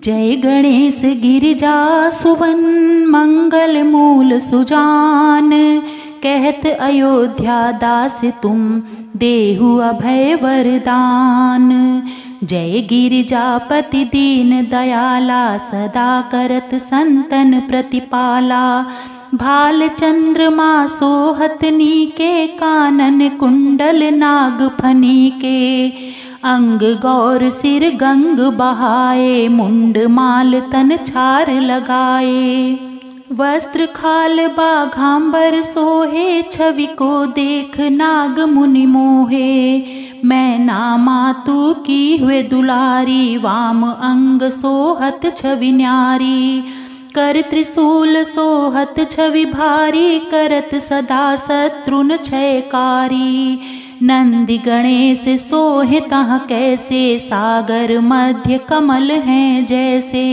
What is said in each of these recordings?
जय गणेश गिरिजा सुवन मंगल मूल सुजान। कहत अयोध्या दास तुम देहु अभय वरदान। जय गिरिजापति दीन दयाला सदा करत संतन प्रतिपाला। भाल चंद्रमा सोहत नीके कानन कुंडल नाग फनी के। अंग गौर सिर गंग बहाए मुंड माल तन छार लगाए। वस्त्र खाल बाघांबर सोहे छवि को देख नाग मुनि मोहे। मैना मातु की हुए दुलारी वाम अंग सोहत छवि न्यारी। कर त्रिशूल सोहत छवि भारी करत सदा शत्रुन क्षयकारी। नंदि गणेश सोहे तह कैसे सागर मध्य कमल हैं जैसे।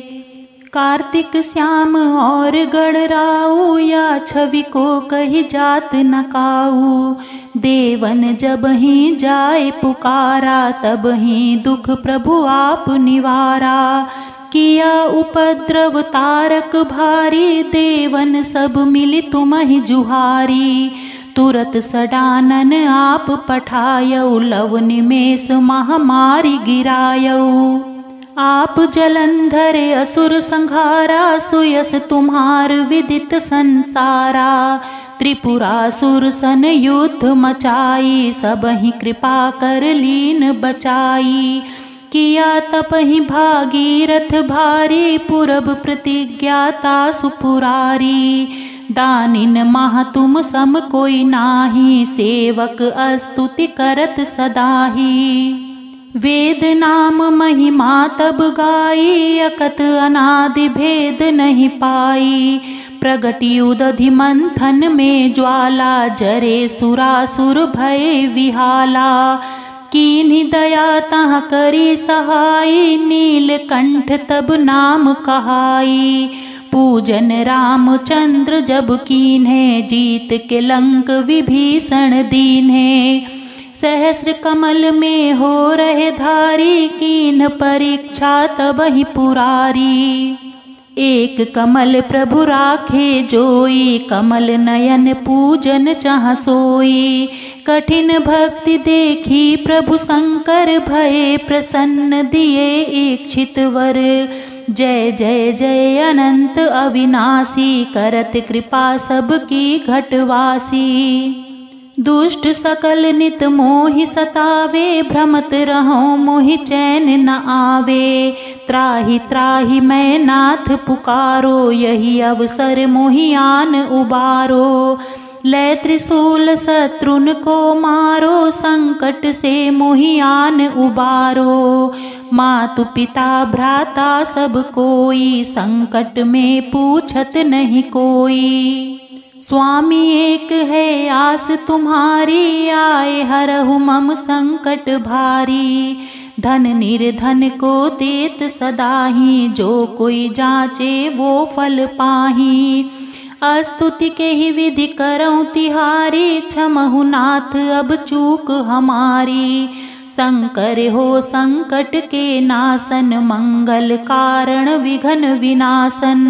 कार्तिक श्याम और गणराऊ या छवि को कही जात न काऊ। देवन जब ही जाए पुकारा तब ही दुख प्रभु आप निवारा। किया उपद्रव तारक भारी देवन सब मिली तुम ही जुहारी। तुरत सडानन आप पठायऊ लव निमेष महामारी गिरायऊ। आप जलंधर असुर संहारा सुयस तुम्हार विदित संसारा। त्रिपुरासुर सन युद्ध मचाई सब ही कृपा कर लीन बचाई। किया तप ही भागीरथ भारी पुरब प्रतिज्ञाता सुपुरारी। दानिन महा तुम सम कोई नाही सेवक स्तुति करत सदाही। वेद नाम महिमा तब गाई अकत अनादि भेद नहीं पाई। प्रगटी उदधि मंथन में ज्वाला जरे सुरासुर भय विहाला। कीन्ही दया तह करी सहाई नीलकंठ तब नाम कहाई। पूजन रामचंद्र जब कीन्हे जीत के लंक विभीषण दीन्हे। सहस्र कमल में हो रहे धारी कीन्ह परीक्षा तब ही पुरारी। एक कमल प्रभु राखे जोई कमल नयन पूजन चाह सोई। कठिन भक्ति देखी प्रभु शंकर भये प्रसन्न दिए इच्छित वर। जय जय जय अनंत अविनाशी करत कृपा सबकी घटवासी। दुष्ट सकल नित मोहि सतावे भ्रमत रहो मोहि चैन न आवे। त्राहि त्राहि मैं नाथ पुकारो यही अवसर मोहि आन उबारो। लै त्रिशूल शत्रुन को मारो संकट से मोहि आन उबारो। मातु पिता भ्राता सब कोई संकट में पूछत नहीं कोई। स्वामी एक है आस तुम्हारी आए हरहु मम संकट भारी। धन निर्धन को देत सदाही जो कोई जाचे वो फल पाही। स्तुति के ही विधि करऊं तिहारी क्षमहु नाथ अब चूक हमारी। शंकर हो संकट के नासन मंगल कारण विघ्न विनाशन।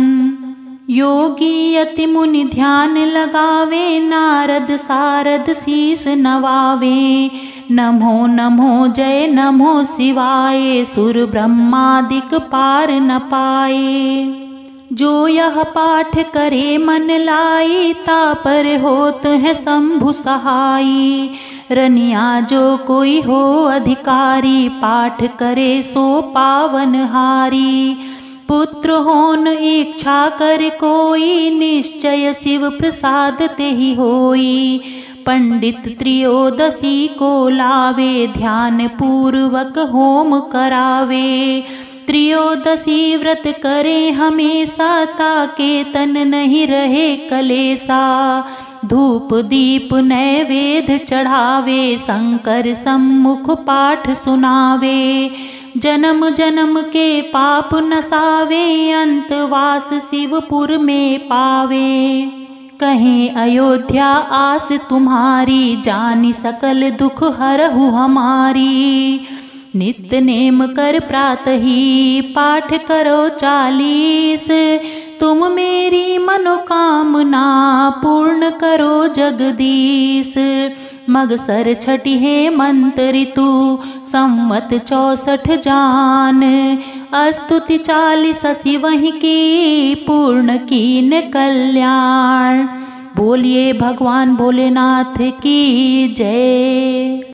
योगी अति मुनि ध्यान लगावे नारद सारद शीस नवावे। नमो नमो जय नमो शिवाय सुर ब्रह्मादिक पार न पाए। जो यह पाठ करे मन लाई तापर होत है शंभु सहाई। रनिया जो कोई हो अधिकारी पाठ करे सो पावन हारी। पुत्र होन इच्छा कर कोई निश्चय शिव प्रसाद ते ही होई। पंडित त्रयोदशी को लावे ध्यान पूर्वक होम करावे। त्रयोदशी व्रत करे हमेशा ताके तन नहीं रहे कलेसा। धूप दीप नैवेद्य चढ़ावे शंकर सम्मुख पाठ सुनावे। जन्म जन्म के पाप नसावे अंतवास शिवपुर में पावे। कहीं अयोध्या आस तुम्हारी जानी सकल दुख हरहु हमारी। नित्य नेम कर प्रातः ही पाठ करो 40। तुम मेरी मनोकामना पूर्ण करो जगदीश। मगसर छठी हेमंत ऋतु संवत 64 जान। स्तुति 40 असी वहीं की पूर्ण कीन कल्याण। बोलिए भगवान भोलेनाथ की जय।